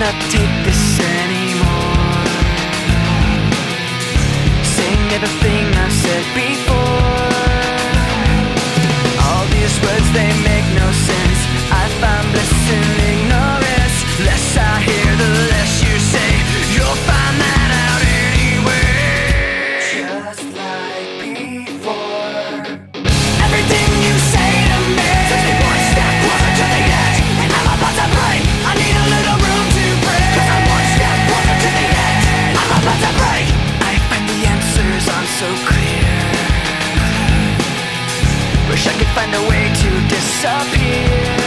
cannot take this anymore. Saying everything I've said before. All these words, they make no sense. I find bliss in ignorance. Less I hear, the less you say. You'll find that out anyway. Just like before. Everything you say to me takes me one step closer to the edge, and I'm about to break. I need a little room to breathe, 'cause I'm one step closer to the edge. I'm about to break. I find the answers aren't so clear. Wish I could find a way to disappear.